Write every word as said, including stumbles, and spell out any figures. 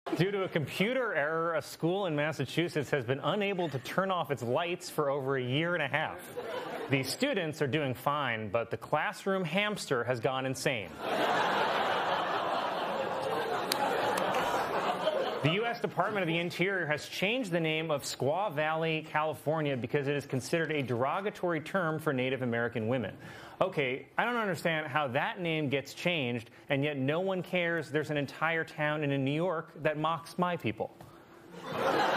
Due to a computer error, a school in Massachusetts has been unable to turn off its lights for over a year and a half. The students are doing fine, but the Classroom Hamster has gone insane. The U S Department of the Interior has changed the name of Squaw Valley, California, because it is considered a derogatory term for Native American women. Okay, I don't understand how that name gets changed, and yet no one cares there's an entire town in New York that mocks my people.